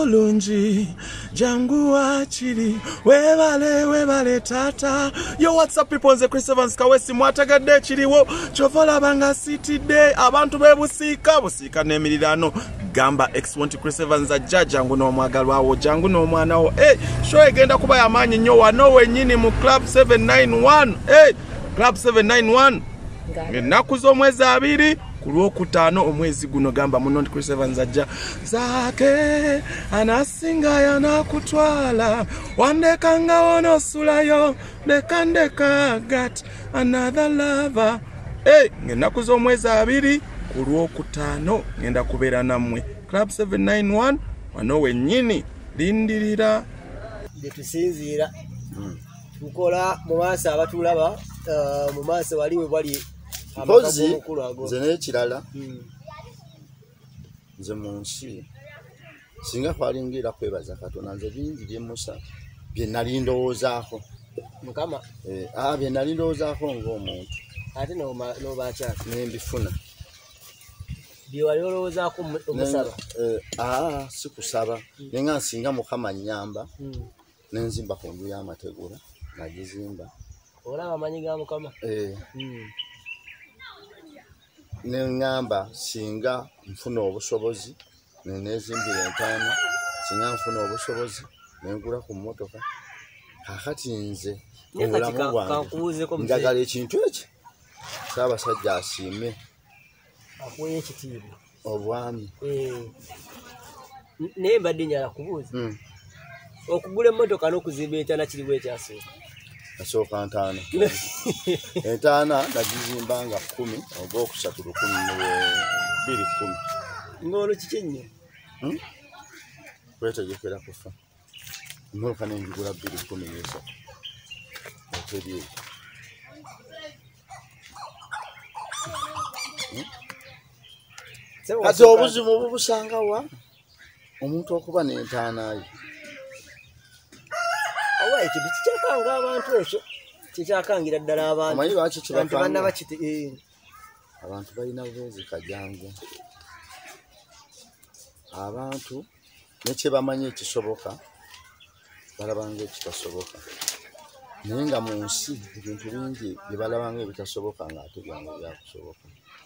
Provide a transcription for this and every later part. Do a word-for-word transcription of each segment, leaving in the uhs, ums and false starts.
bulungi jangu wachiri webale webale tata yo what's up people nze Chris Evans kawesi mwatagadde kiriwo chovola banga city day abantu bebusiika busiika n'emirirano gamba X one Chris Evans ajja jangu n'omwagalwawo jangu n'omwanawo eh show egenda kuba yamanyi nnyo wano wenyini mu club seven nine one eh club seven nine one ennaku z'omwezi abiri kulwokutaano omwezi guno gamba muno Chris Evans ajja zake anasinga yanakutwala wandekanga wono sulayo ndekandeka got another lover hey ennaku z'omwezi abiri kulwokutaano ngenda kubeera nammwe club seven nine one wano wenyini lindirira tusinziira tukola mu maaso abatulaba mu maaso waliwe bali Pozi, nze n'ekirala nze mu nsi singa kwalingira kwebaza Katonda nze bingi bye musa bye nali ndowoozaako mukama eh ah bye nali ndowoozaako ng'omuntu ate no no bakyaka ne mbifuna bye wali olowoozaako omusaba eh ah sikusaba nenga nsinga mukama nnyamba nenzimba ku nju y'amategula nagizimba olaba amanyi ga mukama eh nengamba singa nfuna obusobozi nenezimbira entaana singa nfuna obusobozi nengula ku mmotoka kakati nze obulamu bwange njagala ekintu eki Sabasajja asiime akuwe ekitiibwa obwami naye mbadde njala kubuuza okugula emmotoka n'okuzimba entaana kiriwo ekyasooka asooka ntaana entaana nagizimbanga kumi ogwokusatu lukumi bbiri kumi ng'olwo kiki ennyo kwetegekera kufa emmotoka nengigula bbiri kumi n'esatu oteri kati obuzibu bubusangawa omuntu okuba n'entaana ye oba ekintu kikyakanga abantu ekyo kikyakangira ddala abantu amanyi lwaki kibakanga bakite abantu balina bubeezi kajangu abantu nekye bamanyi ekisoboka balabanga ekitasoboka naye nga mu nsi ebintu bingi bye balabanga ebitasoboka ng'ate byange byakusoboka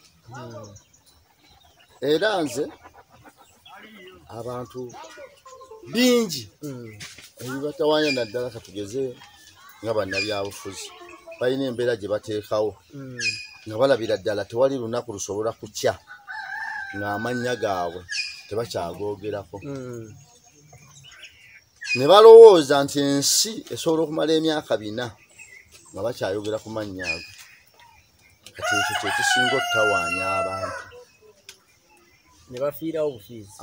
era nze abantu bingi ebibatawaanya naddala katugeze nga bannabyabufuzi balina embeera gye bateekawo nga balabira ddala tewali lunaku lusobola kukya ng'amannya gaabwe tebakyagoogerako ne balowooza nti ensi esobola okumala emyaka bina nga bakyayogera ku mannya ago kati ekyo kye kisinga okutawaanya abantu ne bafiirawo bufiizi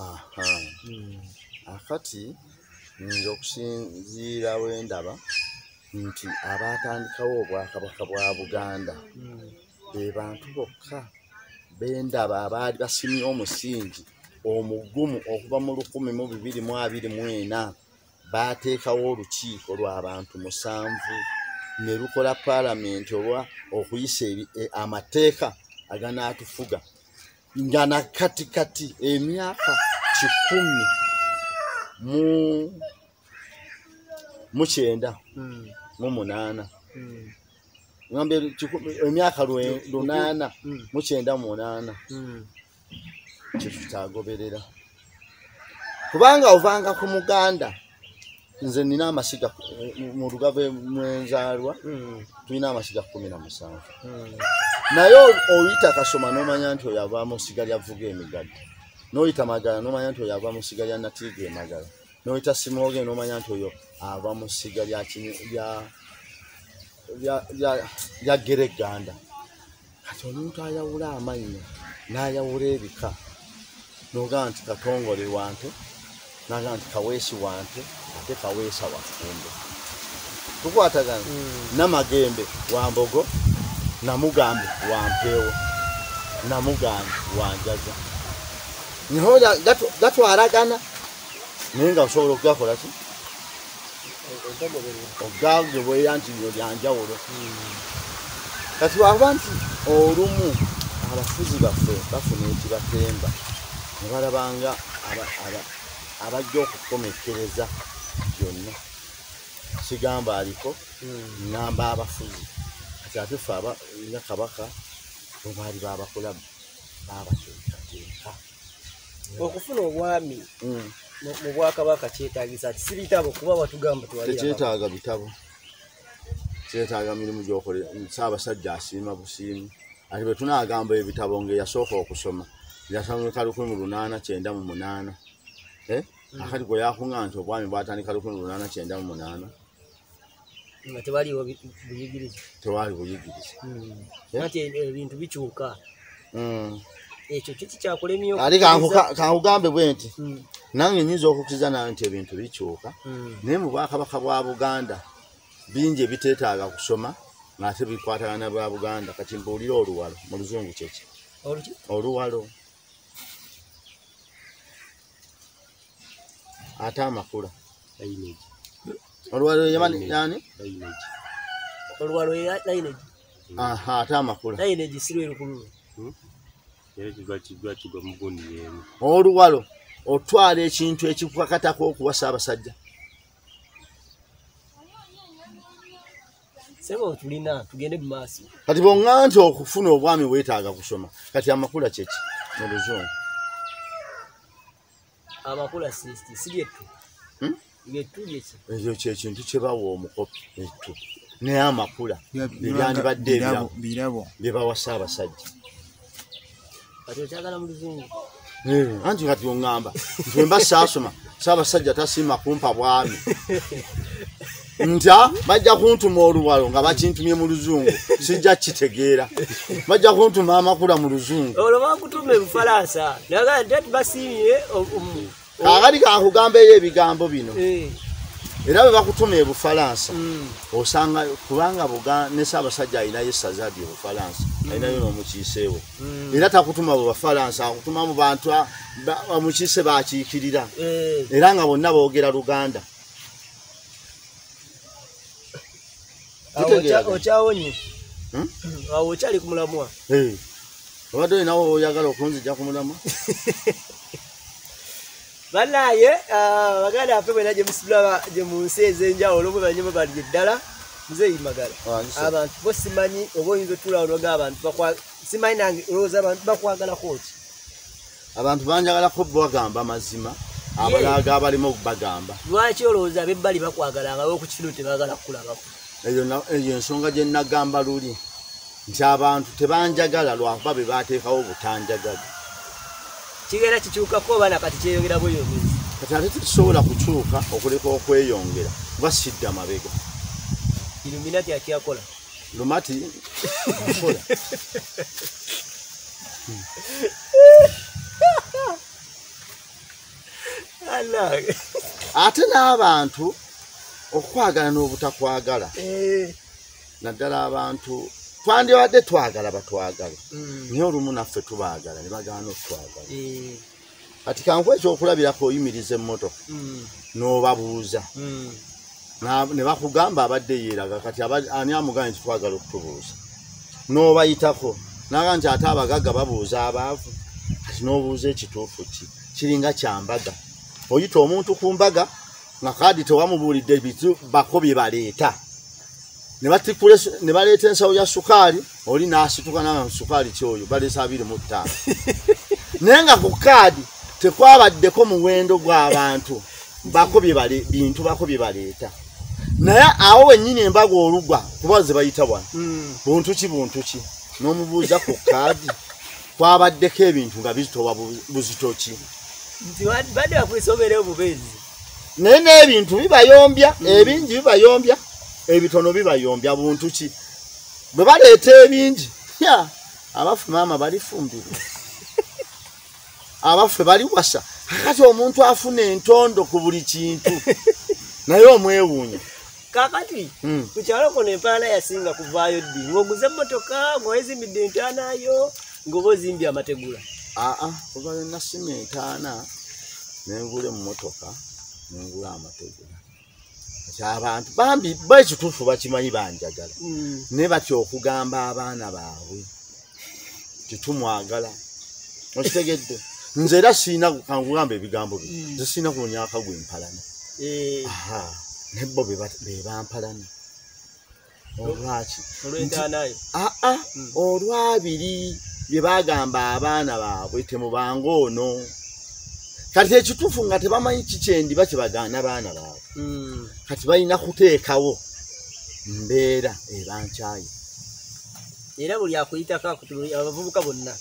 akati nze okusinziira wendaba nti abatandikawo obwakabaka bwa Buganda be bantu bokka bendaba abaali basimye omusingi omugumu okuva mu lukumi mu bibiri mu abiri mu ena bateekawo olukiiko lw'abantu musanvu ne lukola paalamenti olwa okuyisa amateeka aganaatufuga nga na kati kati emyaka kikumi mu mu kyenda mu munaana ngambe emyaka lunaana mu kyenda mu munaana kyekitagoberera kubanga ovanga ku Muganda nze nina amasiga mu Lugave mwenzaalwa tulina amasiga kumi na musanvu naye oyita Kasoma n'omanya nti oyo avaamu siga lyavuga emigadde n'oyita Magala n'omanya nti oyo ava mu siga lya Natiiga Magala n'oyita Simooge n'omanya nti oyo ava mu siga lya lya Gereganda kati omuntu ayawula amannya n'ayawula ebika n'ogamba nti Katongole wante n'agamba nti Kaweesi wante ate Kaweesa wafumbe tukwatagana Namagembe Wambogo Namugambe Wampeewo Namugambe Wanjaza nihoja gatwaragana naye nga osobola okugakola ki ogage bweyanti byanjawulo kati waba nti olumu abafuzi baffe bafuna ekibatemba ne balabanga abajja okukomekereza byonna sigamba aliko ngamba abafuzi kati ate ffe aba nga kabaka bwe baali babakola babateekateeka okufuna obwami mu bwakabaka kyetaagisa ti si bitabo kuba batugamba tekyetaaga bitabo kyetaaga mirimu gy'okole Ssaabasajja asiima busiimi ate bwe tunaagamba ebitabo ng'eyasooka okusoma yasomeka lukumi mu lunaana kyenda mu munaana akati gwe yakunga nti obwami bwatandika lukumi mu lunaana kyenda mu munaana nga tewaliwo buyigiriza tewali buyigiriza ati ebintu bikyuka ekyo kiki kyakulemye ate kankugambe bwe nti nange nyinza okukkiriza nawe nti ebintu bikyuka naye mu bwakabaka bwa Buganda bingi ebiteetaaga kusoma ng'ate bikwatagana bwa Buganda kati mbuulira oluwalo mu luzungu kyeki oluwalo ate amakula oluwalo yani oluwalo lineage aha ate amakula lineage sirwe lukulu oluwalo otwala ekintu ekikukakatako okuwa Ssaabasajja sebo tulina tugende mu maaso kati bw'oŋŋamba nti okufuna obwami weetaaga kusoma kati amakula kyeki mu luzungu amakula sisti siryettu lyettu lyeki ekyo kyekintu kye bawa omukopi ettu naye amakula ebyandibadde ebirabo bye bawa Ssaabasajja kati okyagala mu luzungu anti kati oŋŋamba nti mba saasoma Ssaabasajja tasiima kumpa bwami nta bajja kuntuma oluwalo nga bakintumye mu luzungu sijja kitegeera bajja kuntuma amakula mu luzungu olwo bakutuma ebufalansa naga dati basiimye akati kankugamba eyo ebigambo bino era bwe bakutuma ebufalansa osanga kubanga ne Ssaabasajja alinayo essaza lye Bufalansa alinayo n'omukiiseewe era takutuma mu Bafalansa akutuma mu bantu omukiise bakiikirira era nga bonna boogera Luganda okyawonye awo okyali ku mulamwa obadde olinawo oyagala okunzija ku mulamwa banaye baganda afe bwena gye musibula gye mu nsi ez'enjawulo bwe banyuma bali ddala Mzee Magala abantu bo simanyi oba oyinza otuula olwaga abantu simanyi nange olowooza abantu bakwagalako ki abantu banjagalako bagamba mazima abalaaga abalimu okubagamba lwaki olowooza abebbali bakwagalanga okukino tebagala kukulabako eyo ensonga gye nagamba luli nti abantu tebanjagala lwakuba be baateekawo butanjagala kigenda kikyukako oba nakati kyeyongera bweyongezi kati ate tekisobola kukyuka okuleka okweyongera kuba sidda mabega Illuminati akyakola lumati akola ate n'abantu okwagala n'obutakwagala naddala abantu twandibadde twagala batwagala naye olumu naffe tubaagala ne bagaana okutwagala kati kankuwa ekyokulabirako oyimiriza emmotoka n'obabuuza ne bakugamba abadde yeeraga kati ani amugambye nti twagala okutubuuza n'obayitako naga nti ate abagagga babuuza abaavu kati n'obuuza ekituufu ki kiringa kyambaga oyita omuntu ku mbaga nga kaadi tewamubuulidde bitu bako bye baleeta ne baleeta ensawo ya sukaali oli n'asituka naga sukaali kyoyo baleesa abiri mu ttaano naye nga ku kaadi tekwabaddeko muwendo gw'abantu bako bintu bako bye baleeta naye awo wennyini embaga olugwa kuba ze bayita wano buntu ki buntu ki n'omubuuza ku kaadi kwabaddeko ebintu nga bizitoba buzito ki nti badde bakwisobera obubeezi naye n'ebintu bibayombya ebingi bibayombya ebitono bibayombya buntu ki bwe baleeta ebingi abaffe maama balifumbirwa abaffe bali wasa akati omuntu afuna entondo ku buli kintu naye omwewuunya kakati kukyalo kono empaana yasinga kuvaayo ddi ng'oguze emmotoka ng'owezimbidde entaanayo ng'oba ozimbye amategula aa kuva lwe nasima entaana nengula emmotoka nengula amategula kati abantu bambi bekituufu bakimanyi banjagala naye batya okugamba abaana baabwe titumwagala okitegedde nze era siina kangugamba ebigambo bye nze siina kunyaka gwe mpalana aha nebo be bampalana olwaki olw'entaanayo aa olwabiri bye bagamba abaana baabwe temubanga ono kati ekituufu nga tebamanyi kikyendi bakibagaana abaana baabwe kati balina kuteekawo mbeera ebankyaye era buli akuyitako abavubuka bonna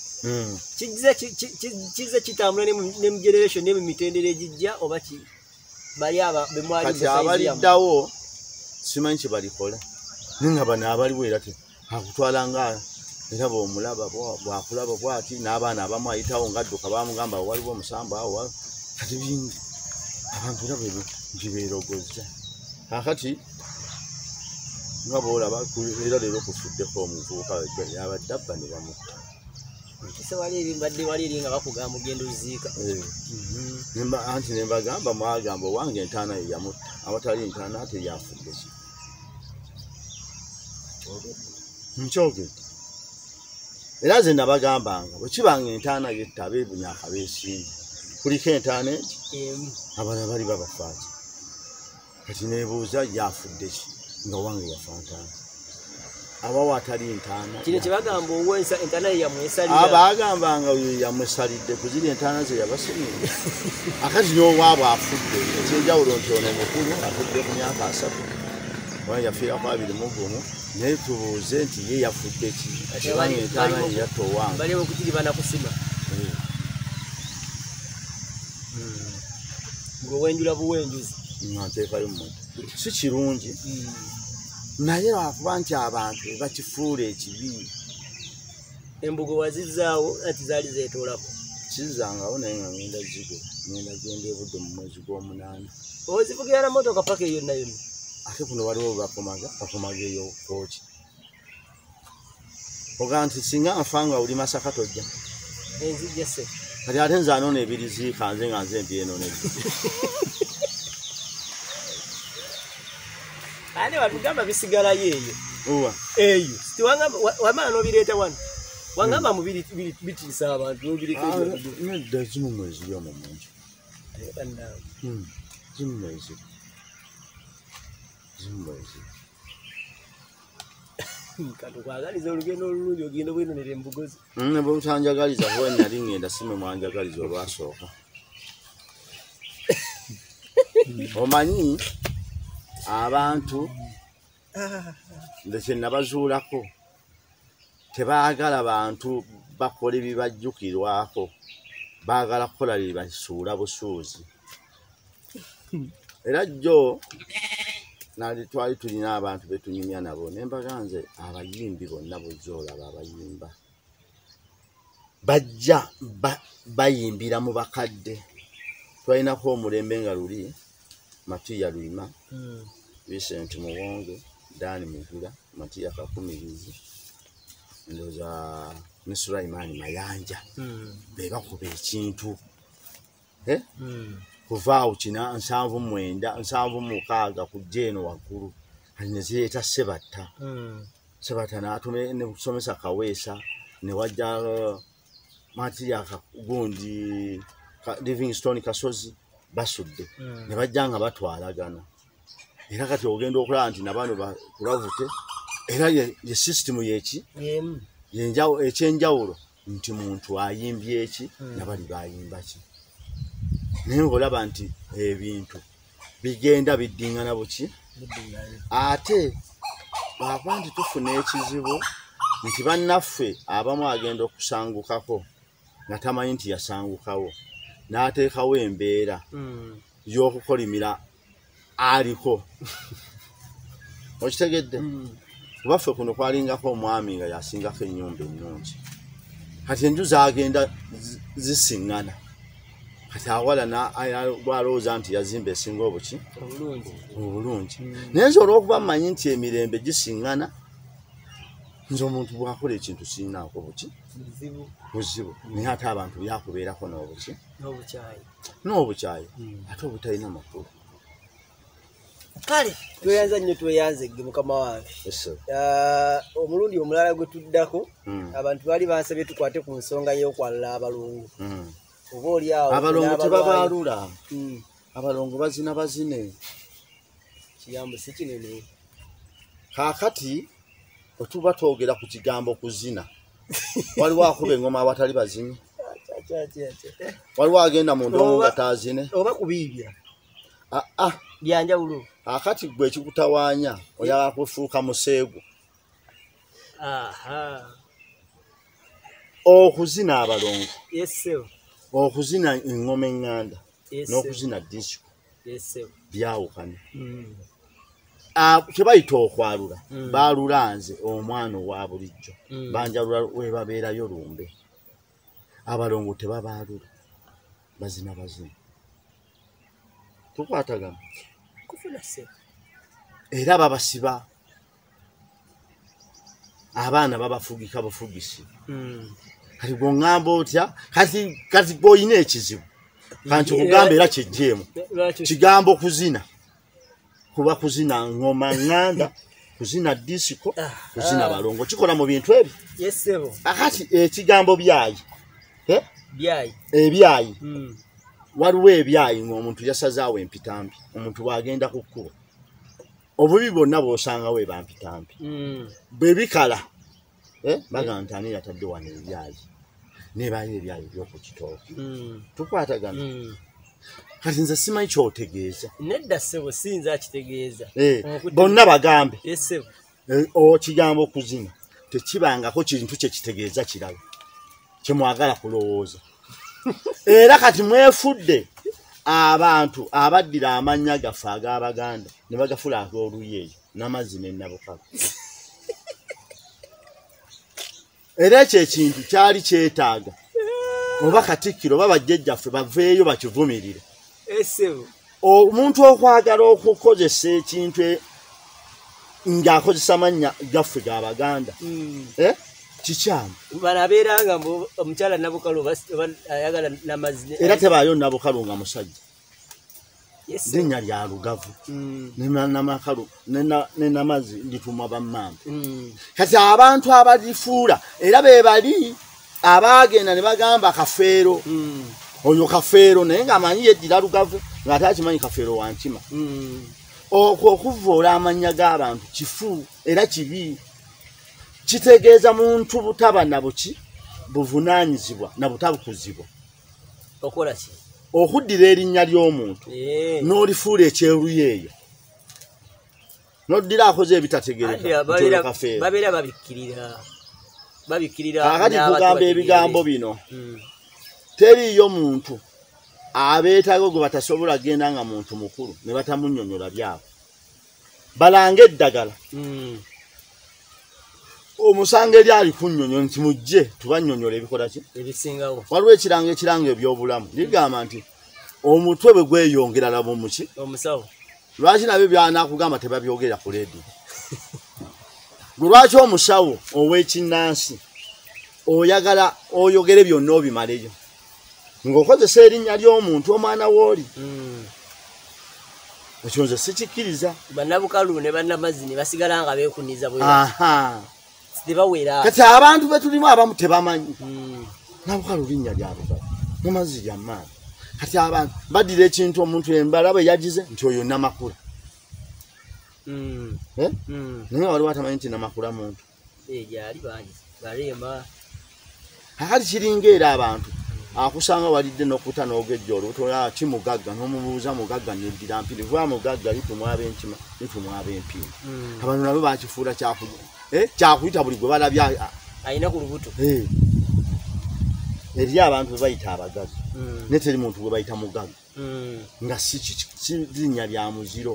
kize kitambula ne mu generation ne mu mitendera egijja oba bali aba bemwali kati abaliddawo simanyi kye balikola naye nga bano abaliwo era akutwala nga era bw'omulaba bwakulaba bwati n'abaana abamu ayitawo ngadduka bamugamba waliwo omusambo awo kati bingi abantu era byebeerogozza kakati nga boolaba era leero kufuddeko omuvubuka yabadde abba ne bamutta kise wali eri mbadde wali eri nga bakugamba mugenda oziika anti ne mbagamba mwagamba owange entaana ye yamutta awatali entaana ate yafudde ki nkyogedde era ze nabagambanga bwe kibanga entaana yetta abeebunya akabeesimba kuliko entaana egi abala bali babafaaki kati neebuuza yafudde ki nga wange yafa ntaana abawo atali ntaana kino kyebagamba owensa entaana ye yamwesalira abagambanga oyo yamwesalidde kuziri entaana ze yabasimira akati n'owaabwe afudde ekyenjawulo nti ono mukulu afudde ku myaka asatu oba yafiirako abiri mu gumu naye tubuuze nti ye yafudde ki kubanga entaana ye yatta owange baliwo okutiri banakusima ng'owenjula buwenjuzi nga nteekayo mmoto si kirungi naye lwakuba nti abantu bakifuula ekibi embugo wazizaawo ati zaali zeetoolako kizangawo naye nga ngenda zigo ngenda genda ebudde mu mwezi gw'omunaana ozivugira na motoka paka eyo yonna yonna ate kuno waliwo bakomaga bakomaga eyo kooki ogaa nti singa nfa nga oli Masaka tojja enzijja se kati ate nze anoona ebiriziika nze nga nze nti enoona ane watugamba bisigalayo eyo uwa eyo wamala nobireeta wano wangamba mu bitiisa abantu nedda zimu mweziri omwo munju zimu mweziri zimu mweziri katukwagaliza olugendo olulungi ogenda bwenonera embugozi ne bwebutanjagaliza kuba nali ngenda sime mwanjagaliza olwasooka omanyi abantu ndekye nabazuulako tebaagala bantu bakola ebibajjukirwako baagala kukola bibasuula busuuzi era jjo nali twali tulina abantu betunyumya nabo nembaga nze abayimbi bonna bwezoolaba abayimba bajja bayimbira mu bakadde twalinako omulembe nga luli Matiya Lwima Vincent Muwonge Dani Mugula Matiya Kakumirizi ndoza ne Sulaimani Mayanja bebakuba ekintu eh kuva ukina nsanvu mwenda nsanvu mukaaga kujja eno waggulu anezeeta Sebatta Sebatta n'atume ne kusomesa Kaweesa ne wajja Matiya gundi Livingstone Kasozi basudde ne bajja nga batwalagana era kati ogenda okulaba nti nabano kulavute era ye system yeki yenjawo ekyenjawulo nti muntu ayimbye eki nabali bayimba ki naye olaba nti ebintu bigenda biddingana buki ate bwaba nti tufuna ekizibu nti bannaffe abamu agenda okusangukako nga tamanyi nti yasangukawo n'ateekawo embeera y'okukolimira aliko okitegedde kubaffe kuno kwalingako omwami nga yasingako ennyumba ennungi kati enju zagenda zisiŋŋana kati awala gwalowooza nti yazimba esinga obuki obulungi naye nze olw'okuba mmanyi nti emirembe gisiŋŋana nze omuntu bwakola ekintu kirinaako buki buzibu naye ate abantu byakubeerako n'obuki n'obukyayi ate obutalina makulu kale tweyanza nnyo tweyanze gge mukama wange omulundi omulala gwe tuddako abantu baali bansabye tukwate ku nsonga y'okwalala abalungu Oboli awo. Abalongo tebabalula. Abalongo bazina bazine. Kiyambo sikinene. Kakati otuba twogera ku kigambo kuzina. Waliwo akuba engoma abatali bazini. Waliwo agenda mu ndongo nga taazine. Oba kubiibya. Ah ah. Byanjawulo. Akati gwe ekikutawaanya oyala kufuuka museego. Aha. Okuzina abalongo. Yes sir. Okuzina engoma eŋŋanda. Yes, n'okuzina disco. Yes sir. Byawukana. Mm. Ah, kebayita okwalula. Mm. Baalula nze omwana owa bulijjo. Mm. Banjalula we babeerayo lumbe. Abalongo tebabaalula. Bazina bazina. Tukwatagana. Kufuna se. Era babasiba. Abaana babafugika bufugisi. Mm. Kati gongamba otya kati kati boyine ekizibu. Kanti kugamba era kijjemu. Kigambo kuzina. Kuba kuzina ngoma nganda, kuzina disco, kuzina balongo. Kikola mu bintu ebi. Yes sebo. Akati ekigambo byayi. Eh? Byayi. Ebyayi. Mm. Waliwo ebyayi ng'omuntu yasazaawo empitambi. Omuntu wagenda ku kkubo. Obubi bonna bw'osanga we bampitambi. Mm. Bebikala. Eh? Bagantani yatadde wano ebyayi. Nebayo ebyayi by'oku kitooke. Mm. Tukwatagana. Mm. Kati nze simanyi ky'otegeeza. Nedda sebo sinza akitegeeza. Eh, bonna bagambe. Yes sebo. Eh, o kigambo kuzina. Tekibangako kintu kye kitegeeza kirala. Kye mwagala kulowooza. Era kati mwefudde abantu abaddira amannya gaffe ag'Abaganda ne bagafula ag'oluyeeyo n'amazzi n'ennabukala. Era ekyo ekintu kyali kyetaaga oba Katikkiro oba bajjajjaffe baveeyo bakivumirire. Esebo. Omuntu okwagala okukozesa ekintu ng'akozesa amannya gaffe g'Abaganda. Mm. Eh? Kikyamu. Banabeeranga omukyala Nabukalo ayagala n'amazzi. Era tebaayo Nabukalo nga musajja. Yes. Linnya lya Lugavu. Mm. N'amakalu n'amazzi litumwa bammamba. Mm. Kati abantu abalifuula era be bali abaagenda ne bagamba Kafeero. Mm. Oyo Kafeero naye ng'amanyi yeddira Lugavu ng'ate akimanyi Kafeero wa Nkima. Mm. Okwo okuvvoola amannya g'abantu kifu era kibi. Kitegeeza muntu butaba na buki buvunaanyizibwa na butabukuzibwa. Okola ki? Okuddira erinnya ly'omuntu n'olifuula ekyeruyeeyo. N'oddira akoze ebitategeereka. Babeera babikkirira. Babikkirira. Kakati kugamba ebigambo bino. Teriiyo muntu abeetago gwe batasobola genda nga muntu mukulu ne batamunnyonnyola byabo. Balanga eddagala. Omusanga eri ali kunnyonnyola nti mujje tubannyonnyola ebikola ki? Ebisingawo. Waliwo ekiranga ekiranga ebyobulamu. Ligamba nti omutwe bwe gweyongera labo muki? Omusawo. Lwaki nabyo byanakugamba tebabyogera ku leediyo? Lwaki omusawo ow'ekinnansi oyagala oyogere byonna obimaleyo ng'okozesa erinnya ly'omuntu omwana w'oli? Ekyo nze sikikkiriza. Bannabukalu ne bannamazzi ne basigala nga beekuniza bwe. Aha. Tebawera. Kati abantu be tulimu abamu tebamanyi. Nabukalu linnya lyabo n'amazzi ly'amaanyi. Kati abantu baddira ekintu omuntu embala bwe yagize nti oyo Namakula. Eh? Naye waliwo atamanyi nti Namakula muntu. Eh, gyali bangi. Balema. Akati kiringa era abantu akusanga walidde n'okuta n'ogejja olutola kimugagga n'omubuuza mugagga n'eddira mpiri vwa mugagga litumwa ab'enkima litumwa ab'empindi. Abantu nabo bakifuula kyakuja. Eh, kyakuyita buli gwe balabya ayina ku lubuto. Eh. Eri abantu be bayita abagazi. Ne teri muntu gwe bayita mugagga. Nga si linnya lya muziro.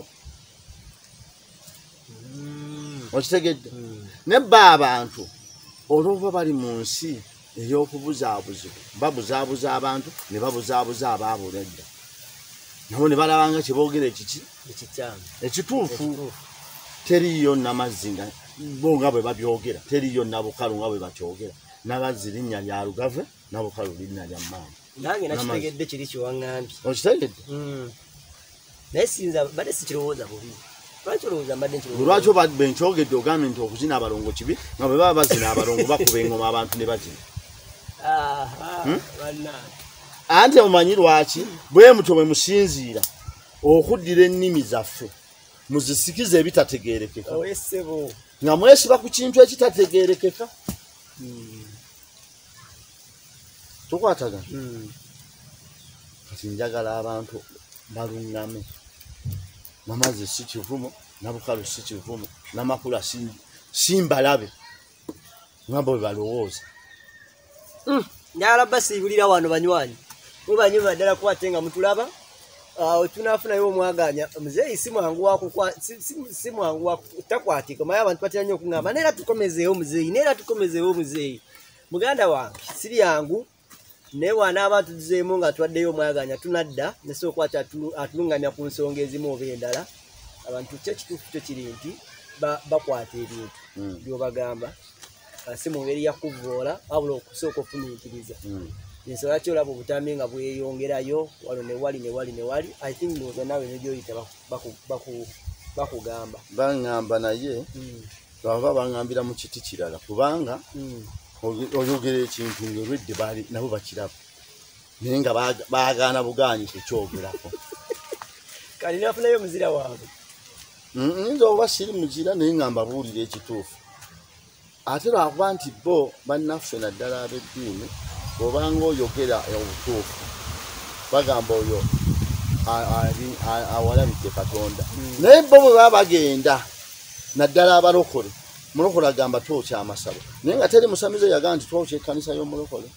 Okitegedde? Ne bba abantu olw'okuba bali mu nsi ey'okubuzaabuzibwa babuzaabuza abantu ne babuzaabuza abaabuledda. Nabo ne balabanga kye boogera ekiki? Ekikyamu. Ekituufu. Teriiyo Namazzi nga bo nga bwe babyogera. Teriiyo Nabukalu nga bwe bakyogera. Nabazzi linnya lya Lugave, Nabukalu linnya lya Mmanyi. Nange nakitegedde kiri kiwaŋŋambye. Okitegedde? Naye sinza badde sikirowooza bubi. Lwaki olowooza mbadde nkirowooza? Lwaki obadde nkyogedde ogambye nti okuzina abalongo kibi nga bwe baba bazina abalongo bakuba engoma abantu ne bazina. Aha, bannange. Anti omanyi lwaki bwe mutwe mwe musinziira okuddira ennimi zaffe muzisikize ebitategeerekeka. Owessebo. Nga mwesiba ku kintu ekitategeerekeka. Tukwatagana. Kati njagala abantu baluŋŋame. Mamaze si kivumo, nabukalu si kivumo, namakula simbalabe. Nga bwe balowooza. Njagala basiibulira wano banywanyi. Mwe banyuma ddala kwate nga mutulaba. Awo tunafunayo omwaganya. Mzee si mwangu wako kwa si mwangu wako takwatika. Maye abantu batya nnyo okungamba. Neera tukomezeewo Mzee, neera tukomezeewo Mzee. Muganda wange siri yangu. Ne wana abantu tuzeemu nga twaddeyo omwaganya tunadda neso kwata atulungamya ku nsonga ezimu oba endala. Abantu kye kituufu kyo kiri nti bakwata ebintu by'obagamba. Si mu ngeri ya kuvoola wabula okusooka ofumiitiriza. Ensonga ki olaba obutambi nga bweyongerayo wano ne wali ne wali ne wali. I think ndowooza naawe nebyoyita bakugamba. Baŋŋamba naye baba baŋŋambira mu kiti kirala kubanga oyogera ekintu ng'olwedde baali nabo bakiraba naye nga baagaana bugaanyi tekyogerako. Kali nafunayo muzira waabwe. Nnyinza oba siri muzira naye nga mbabuulira ekituufu. Ate lwakuba nti bo bannaffe naddala ab'eddiini bw'obanga oyogera obutuufu bagamba oyo awalabidde Katonda. Naye bo bwe baba bagenda naddala abalokole mulokole agamba twokya amasabo naye nga teri musamize yagaa nti twokya ekkanisa y'omulokole.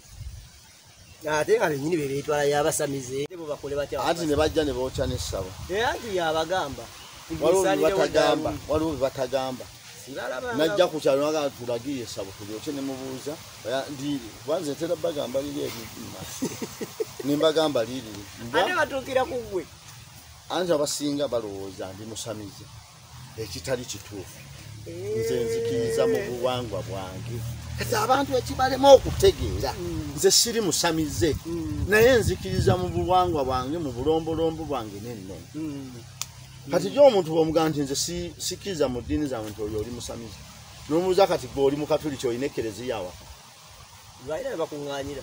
Ate nga bennyini be beetwala y'abasamize bo bakole batya. Anti ne bajja ne bookya n'essabo. Anti y'abagamba. Batagamba waliwo bye batagamba. Najja ku kyalo naga tulagiye essabo tulyoke ne mubuuza ndi banze ntera bagamba liri ebimma nimbagamba liri. Ate batuukira ku ggwe. Anti abasinga balowooza ndi musamize ekitali kituufu. Nze nzikiriza mu buwangwa bwange. Kati abantu ekibalema okutegeera nze siri musamize naye nzikiriza mu buwangwa bwange mu bulombolombo bwange n'ennono. Kati gy'omuntu bw'omugamba nti nze sikiriza mu ddiini zange nti oyo oli musamize n'omubuuza kati gwe oli mu katuliki olina ekereziya awaka. Balina ne bakuŋŋaanyira.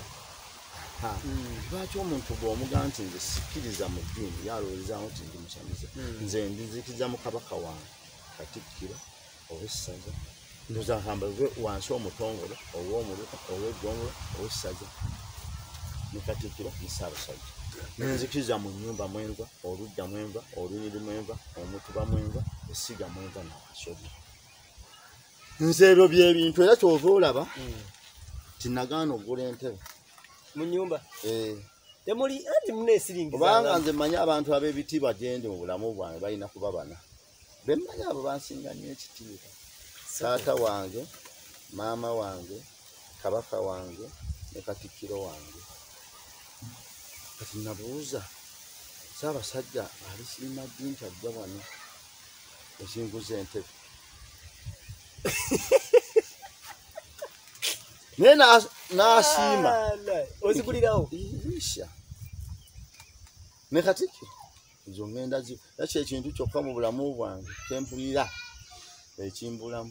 Lwaki omuntu bw'omugamba nti nze sikiriza mu ddiini yalowoozaamu nti ndi musamize nze ndizikiriza mu kabaka wange Katikkiro ow'essaza ndoza nkamba wansi omutongole ow'omuluka ow'eggongolo ow'essaza ne Katikkiro ne Sabasajja. Nenzikiriza mu nnyumba mwenva oludda mwenva olunyiri mwenva omutuba mwenva essiga mwenva n'akasobi. Nze ebyo by'ebintu era kyova olaba tinagaana ogula entebe mu nnyumba. Temuli anti muneesiringiza. Kubanga nze mmanyi abantu ab'ebitiibwa gye ndi mu bulamu bwange balina kuba bana. Be mmanyi abo bansinga nnyo ekitiibwa. Taata wange, maama wange, kabaka wange ne Katikkiro wange. Kati nabuuza Sabasajja ali sirima ddi nti ajja wano ekinguza entebe. Naye n'asiima. Ozigulirawo? Isha. Ne Katikkiro ezo ngenda zi yakyo ekintu kyokka mu bulamu bwange kempulira ekimbulamu.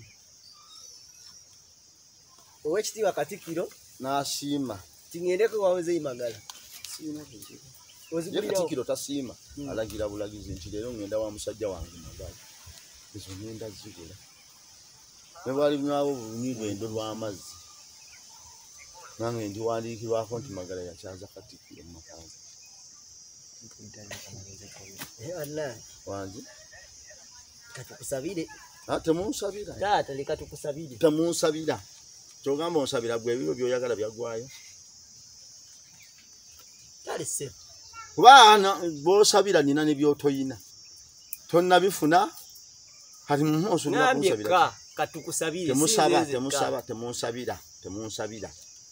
Ow'ekitiibwa Katikkiro n'asiima. Ting'endeko wa Mzee Magala. Ozigulirawo? Katikkiro tasiima alagira bulagizi nti leero ngenda wa musajja wange Magala. Ezo ngenda zigula. Ne bwali bwabo bunyi lwendo lw'amazzi. Nange ndiwandiikirwako nti Magala yakyaza Katikkiro mu makanza. Wangi katukusabire. Temunsabira. Taata leka tukusabire. Temunsabira. Kyogamba onsabira gwe ebyo by'oyagala byagwayo. Talise. Kuba bw'osabira nina ne by'otoyina. Tonnabifuna kati mumusubira kunsabira. Katukusabire. Temusaba, temusaba, temunsabira, temunsabira.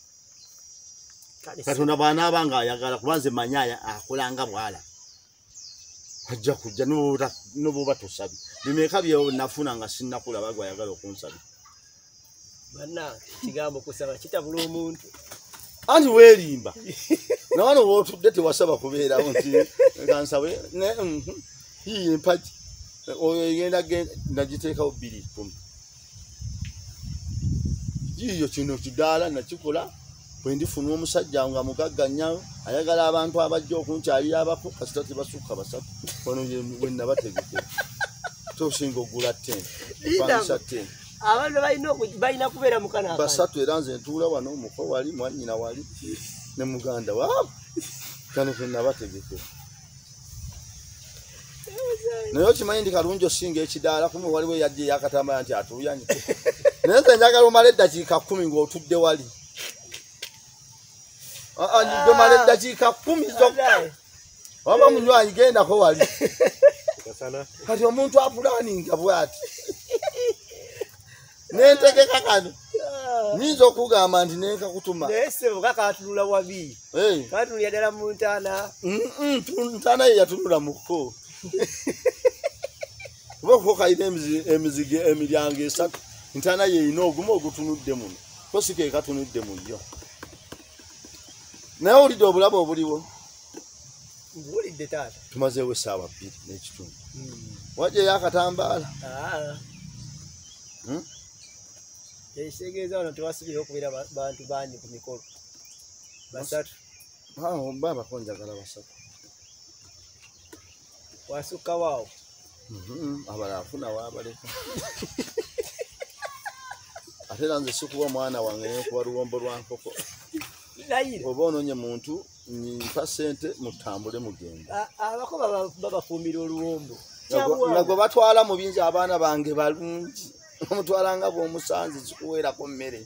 Katonda bw'anaaba ng'ayagala kuba nze manya akolanga bwala. Ajja kujja n'obuba tosabye. Bimeka byewo nafuna nga sinnakulaba gw'ayagala okunsabira. Banna kigambo kusaba kitabula omuntu. Anti weerimba. Na wano w'otudde tewasaba kubeerawo nti kansabe ne hii empagi oyenda nagiteekawo bbiri kkumi. Yiyo kino kidaala nakikola bwe ndifuna omusajja nga mugagga nnyo ayagala abantu abajja okunkyalira abako kasita tebasukka basatu wano bwe nabategekera tosinga ogula ttenti opangisa ttenti abantu balina kubeera mukana basatu era nze ntuula wano omuko wali mwannyina wali ne muganda waabo kano fe nabategekera naye okimanyi ndi kalungi osinga ekidaala kumwe waliwo yajja eyakatambala nti atuuyanye naye nze njagala omala eddakiika kkumi ng'otudde wali ndomala eddakiika kkumi zokka waba munywanyi gendako wali kati omuntu apulaninga bwati nentegeka kano nyinza okugamba nti nenkakutuma naye sebo kakatunula wabi katunulya ddala mu ntaana ntaana ye yatunula muko oba ko kayina emizige emiryango esatu ntaana ye ina ogumu ogutunudde muno ko si ke katunudde mu yo naye olidde obulamu obuliwo bulidde taata tumazeewo essaawa bbiri n'ekitundu wajjayo akatambaala ekitegeeza wano tewasubire okubeera bantu bangi ku mikolo basatu babako njagala basatu wasukka waawo abala afuna waabaleka ate era nze sikuba mwana wange nekuba luwombo lwa nkoko oba ononye muntu mpa ssente mutambule mugende abako babafumbira oluwombo nga gwe batwala mu bingi abaana bange balungi omutwala nga bw'omusanze kikuweerako mmere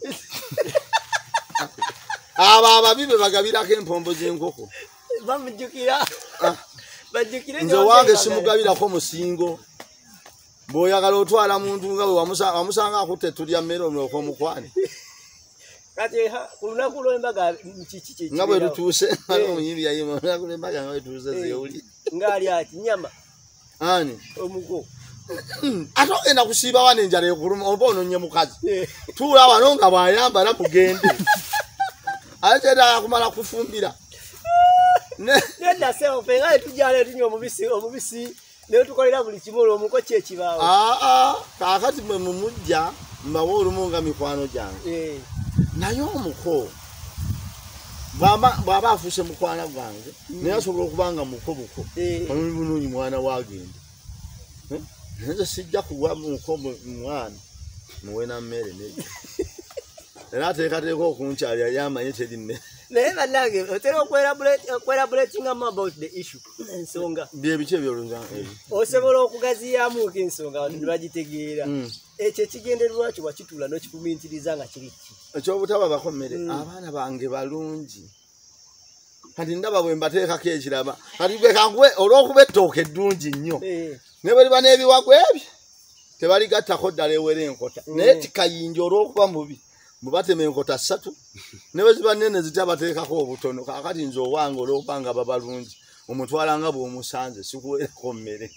abo ababi be bagabirako empombo z'enkoko bamujjukira bajjukire nze wange simugabirako musingo bw'oyagala otwala muntu nga bwe wamusanga akutte tulya mmere omuloko omukwane kati ku lunaku lw'embaga kiki kiki nga bwe lutuuse omuyimbi yayima olunaku lw'embaga nga bwe tuuse zeewuli ng'ali ati nyama ani omugo ate ogenda kusiiba wano enjala ekuluma oba ononye mukazi tuula wano nga bw'ayambala mugende ate kyetaaga kumala kufumbira nedda sebo fe nga etujala etunywa omubisi omubisi naye tukolera buli kimu olwo omuko ki ekibaawo aa kaakati mwe mumujja mbawa olumu nga mikwano gyange naye omuko bw'aba afuuse mukwana gwange naye asobola okuba nga muko buko omuli bulungi mwana wagenda naye nze sijja kuwa muko mwana muwe na mmere neyo era ateekateeka okunkyalira yamanye teri mmere naye bannange otera okwelaboratingamu about the issue ensonga byebiki ebyolunga ebyo osobola okugaziyaamuuko ensonga abantu nebagitegeera ekyo ekigendererwa kyo wakituula n'okifumiitiriza nga kiri ki ekyobutaba bakomere abaana bange balungi kati ndaba bwe mbateekako ekiraba kati gwe kanguwe olw'okuba ettooka eddungi nnyo ne bwe liba n'ebiwago ebyo tebaligattako ddala ewera enkota naye tikayinja olw'okuba mubi mubatema enkota ssatu ne bwe ziba nnene zitya bateekako obutono kaakati nze owange olw'okuba nga babalungi omutwala nga bw'omusanze sikuweerako mmere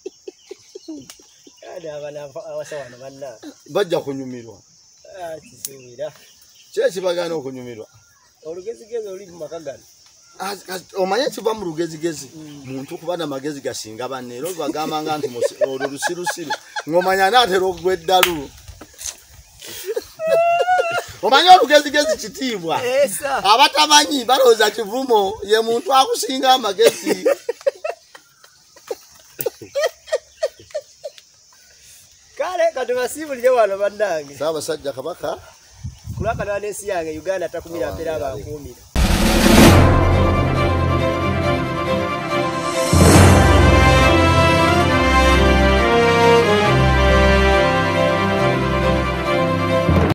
bajja kunyumirwa kisuubira ki ekibagana okunyumirwa olugezigezi oli mu maka gano omanye kiva mu lugezigezi muntu kuba namagezi gasinga banne era olubagambanga nti olwo lusirusiru ng'omanya anaatera okugwa eddalu omanye olugezigezi kitiibwa abatamanyi balowooza kivumo ye muntu akusinga amagezi kale katubasiibulire wano bannange Sabasajja kabaka kulwakanira n'ensi yange Uganda takumira mpeera abankuumira